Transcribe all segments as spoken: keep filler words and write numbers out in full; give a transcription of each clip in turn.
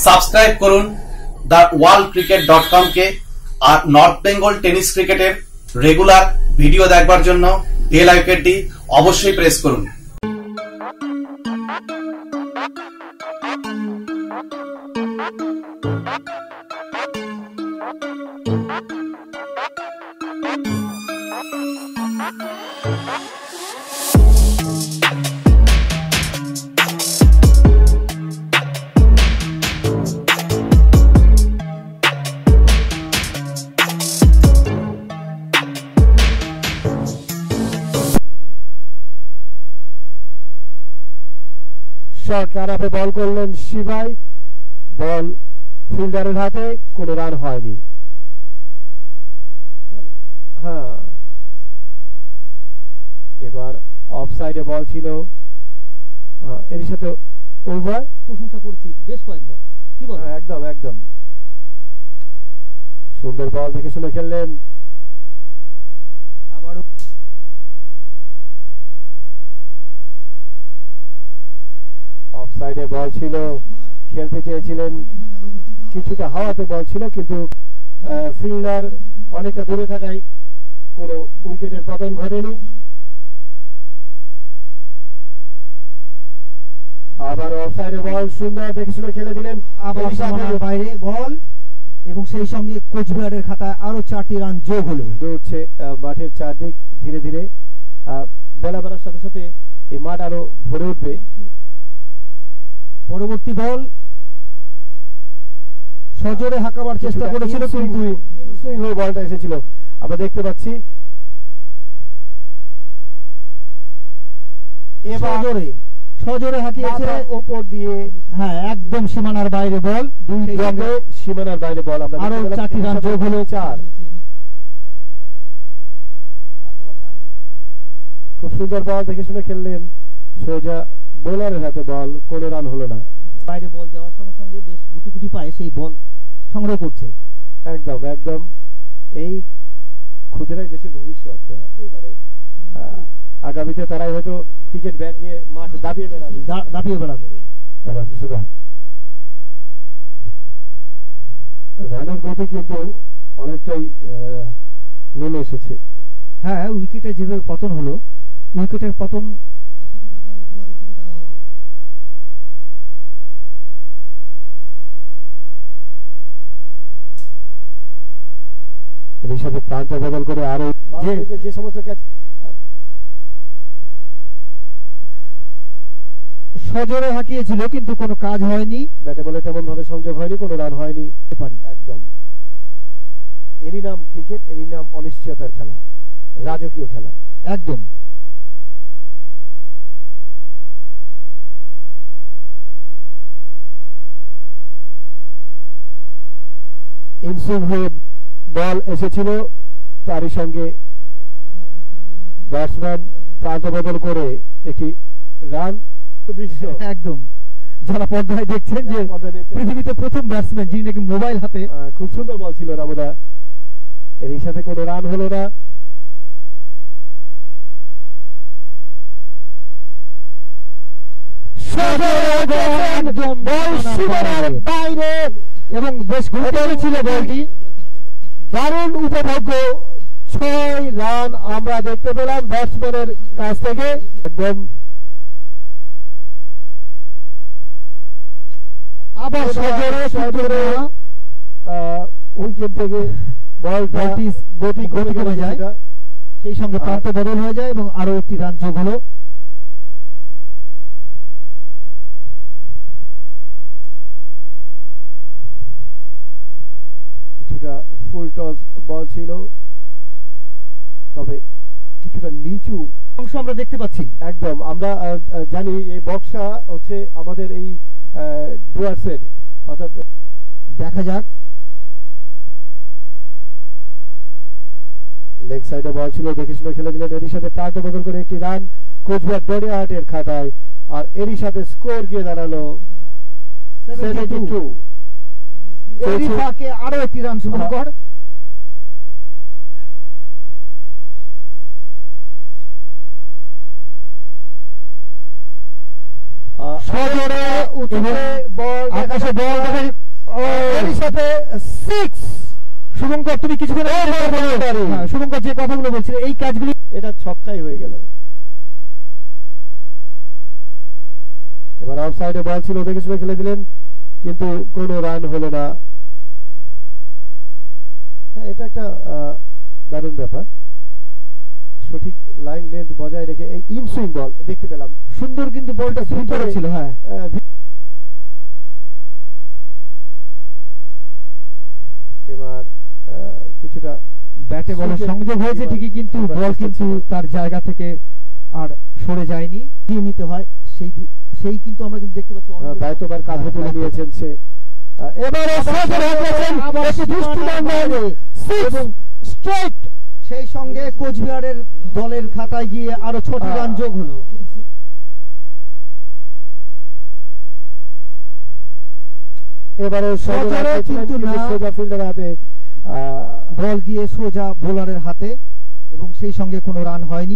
Subscribe করুন the world cricket dot com কে। আর নর্থ বেঙ্গল টেনিস ক্রিকেটের রেগুলার ভিডিও দেখবার জন্য বেল আইকনটি অবশ্যই প্রেস করুন। ক্যারাপে বল করলেন শিবাই, বল ফিল্ডারের হাতে, কোনো রান হয়নি। হ্যাঁ, এবার অফ সাইডে বল ছিল, এর সাথে ওভার প্রশংসা করছি বেশ কয়েকবার। কি বল? একদম একদম সুন্দর বল দেখে শুনে খেললেন। আবারও অফ সাইডে বল ছিল, খেলতে চেয়েছিলেন, কিছুটা হাওয়াতে বল ছিল, কিন্তু ফিল্ডার অনেকটা দূরে থাকায় কোনো উইকেটের পতন ঘটেনি। আবার অফ সাইডে বল, সুন্দর দেখে শুনে খেলে দিলেন। আবার সীমানার বাইরে বল এবং সেই সঙ্গে কোচবিহারের খাতায় আরো চারটি রান যোগ হলো। উঠছে মাঠের চারদিক ধীরে ধীরে, বেলা বেলার সাথে সাথে এই মাঠ আরো ভরে উঠবে। পরবর্তী বল সজোরে হাঁকাবার চেষ্টা করেছিল, কিন্তু সুইং হয়ে বলটা এসেছিল। আমরা দেখতে পাচ্ছি সজোরে সজোরে হাঁকিয়েছে ওপর দিয়ে। হ্যাঁ, একদম সীমানার বাইরে বল, দুই সঙ্গে সীমানার বাইরে বল। আমরা আরো চারটি রান যোগ হলো, চার। খুব সুন্দর বল দেখে শুনে খেললেন, সোজা বোলারের হাতে বল, কোনো রান হলো না। বাইরে বল যাওয়ার সঙ্গে সঙ্গে বেশ গুটি গুটি পায়ে সেই বল সংগ্রহ করছে। একদম একদম এই ক্ষুদ্রাই দেশের ভবিষ্যৎ। আগামীতে তারাই হয়তো ক্রিকেট ব্যাট নিয়ে মাঠ দাবিয়ে বেড়াবে দাবিয়ে বেড়াবে রানের গতি কিন্তু অনেকটাই নেমে এসেছে। হ্যাঁ, উইকেটের যেভাবে পতন হলো, উইকেটের পতন এর সাথে প্রান্ত বদল করে আরো যে সমস্ত ক্যাচ সজোরে হাঁকিয়েছিল, কিন্তু কোনো কাজ হয়নি, ব্যাটে বলে তেমন ভাবে সংযোগ হয়নি, কোনো রান হয়নি। পারি একদম এরই নাম ক্রিকেট, এরই নাম অনিশ্চয়তার খেলা, রাজকীয় খেলা। একদম ইনসুইং হয়ে বল এসেছিল, তারই সঙ্গে ব্যাটসম্যান প্রান্ত বদল করে একটি রান। একদম যারা পর্দায় দেখছেন যে পৃথিবীতে প্রথম ব্যাটসম্যান যিনি নাকি মোবাইল হাতে। খুব সুন্দর বল ছিল রামুদা, এর সাথে কোনো রান হলো না। বাইরে এবং বেশ গুরুত্বপূর্ণ ছিল বলটি। দারুণ উপভোগ্য ছয় রান আমরা দেখতে পেলাম ব্যাটসম্যানের কাছ থেকে। একদম আবার সজোরে সজোরে উইকেট থেকে বলটা গতি গতি কমে যায়, সেই সঙ্গে প্রান্ত বদল হয়ে যায় এবং আরো একটি রান যোগ হলো। কিছুটা ফুল টস বল ছিল, তবে কিছুটা নিচু অংশ আমরা দেখতে পাচ্ছি। একদম আমরা জানি এই বক্সা হচ্ছে আমাদের এই ডুয়ার্সের, অর্থাৎ দেখা যাক। লেগ সাইডে বল ছিল, দেখে শুনে খেলে দিলেন। এরই সাথে প্রান্ত বদল করে একটি রান কোচবিহার ডোডিয়াহাটের খাতায়, আর এরই সাথে স্কোর গিয়ে দাঁড়ালো সেভেন্টি টু। এরই ফাঁকে আরো একটি রান শুভঙ্কর। সজোরে উঠে বল আকাশে বল এর সাথে সিক্স। শুভঙ্কর তুমি কিছুক্ষণ শুভঙ্কর যে কথাগুলো বলছিলে এই কাজগুলি, এটা ছক্কাই হয়ে গেল। এবার অফ সাইডে বল ছিল, দেখে শুনে খেলে দিলেন, কিন্তু কোনো রান হলো না। হ্যাঁ, এটা একটা দারুণ ব্যাপার, সঠিক লাইন লেন্থ বজায় রেখে এই ইন সুইং বল দেখতে পেলাম। সুন্দর কিন্তু বলটা ভিতরে ছিল। হ্যাঁ, এবার কিছুটা ব্যাটে বলের সংযোগ হয়েছে ঠিকই, কিন্তু বল কিন্তু তার জায়গা থেকে আর সরে যায়নি। দিয়ে নিতে হয় সেই সেই কিন্তু আমরা কিন্তু দেখতে পাচ্ছি দায়িত্ববার কাঁধে তুলে নিয়েছেন সে। এবারে স্ট্রাইক, সেই সঙ্গে কোচবিহারের দলের খাতায় গিয়ে আরো ছটি রান যোগ হলো। এবারে কিন্তু না, সোজা ফিল্ডারের হাতে বল গিয়ে সোজা বোলারের হাতে এবং সেই সঙ্গে কোনো রান হয়নি।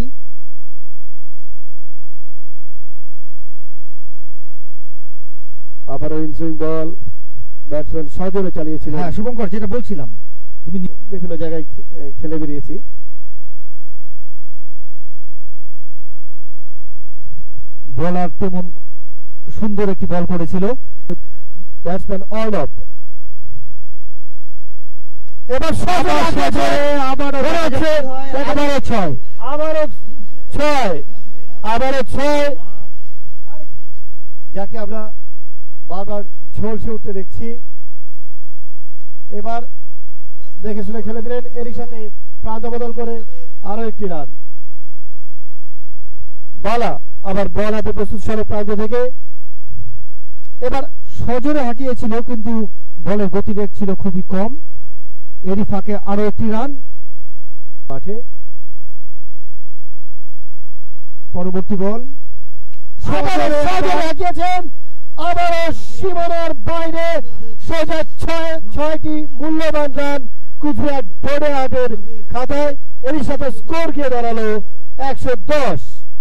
আবারও ইনসুইং বল, ব্যাটসম্যান সজোরে চালিয়েছিলেন। হ্যাঁ শুভঙ্কর, যেটা বলছিলাম তুমি বিভিন্ন জায়গায় খেলে বেরিয়েছি। বলার তেমন সুন্দর একটি বল করেছিল ব্যাটসম্যান অর্ণব। এবার আবারও ছয়, আবারও ছয়, আবারও ছয়, যাকে আমরা বারবার ঝলসে উঠতে দেখছি। এবার দেখে শুনে খেলে দিলেন, এরই সাথে প্রান্ত বদল করে আরো একটি রান। বালা আবার বল হাতে প্রস্তুত সরে প্রান্ত থেকে। এবার সজোরে হাঁকিয়েছিল, কিন্তু বলের গতিবেগ ছিল খুবই কম। এরই ফাঁকে আরো একটি রান। মাঠে পরবর্তী বল হাঁকিয়েছেন, আবারও সীমানার বাইরে সোজা ছয় ছয়টি মূল্যবান রান কুচবিহার ডোডেহাটের খাতায়। এর সাথে স্কোর গিয়ে দাঁড়ালো একশো দশ।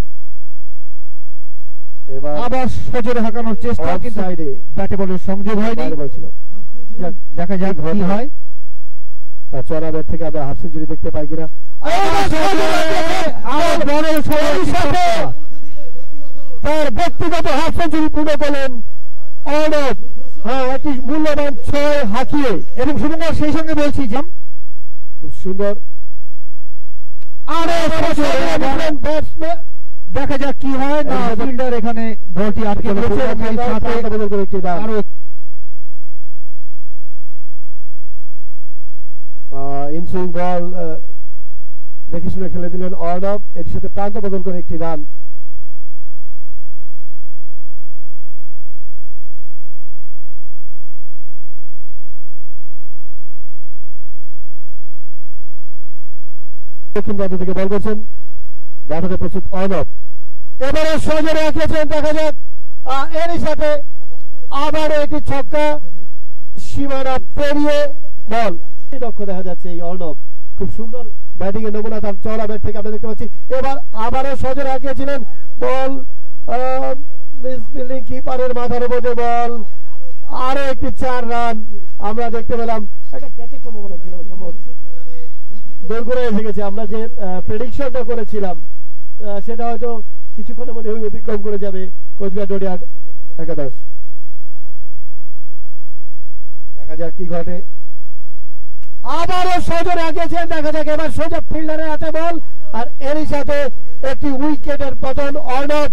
এবার আবার সজোরে হাঁকানোর চেষ্টা, কিন্তু ব্যাটে বলের সংযোগ হয়নি। দেখা যাক কি হয়। চড়া ব্যাট থেকে আমরা হাফ সেঞ্চুরি দেখতে পাই কিনা। তার ব্যক্তিগত হাফ সেঞ্চুরি পূর্ণ করলেন অর্ণব। হ্যাঁ, একটি মূল্যবান ছয় হাঁকিয়ে। এবং শুভঙ্কর সেই সঙ্গে বলছি যে খুব সুন্দর। দেখা যাক কি হয়। না, ফিল্ডার এখানে বলটি আটকে ইনসুইং বল দেখে শুনে খেলে দিলেন অর্ণব, এর সাথে প্রান্ত বদল করে একটি রান। দক্ষিণ প্রান্ত থেকে বল করছেন, ব্যাটে প্রস্তুত অর্ণব। এবারে সজোরে রাখিয়েছেন, দেখা যাক। এরই সাথে আবারও একটি ছক্কা, সীমানা পেরিয়ে বল। দক্ষ দেখা যাচ্ছে এই অর্ণব, খুব সুন্দর ব্যাটিং এর নমুনা তার চওড়া ব্যাট থেকে আমরা দেখতে পাচ্ছি। এবার আবারও সজোরে রাখিয়েছিলেন, বল মিস ফিল্ডিং, কিপারের মাথার উপর বল। আরো একটি চার রান আমরা দেখতে পেলাম। একটা ক্যাচের সম্ভাবনা ছিল, সম্ভবত দৌড় এসে গেছে। আমরা যে প্রেডিকশনটা করেছিলাম সেটা হয়তো কিছুক্ষণের মধ্যে অতিক্রম করে যাবে কোচবিহার ডোডেহাট একাদশ। দেখা যাক কি ঘটে। আবারও সজোরে আগিয়েছেন, দেখা যাক এবার সোজা ফিল্ডারের হাতে বল, আর এরই সাথে একটি উইকেটের পতন অর্ণব।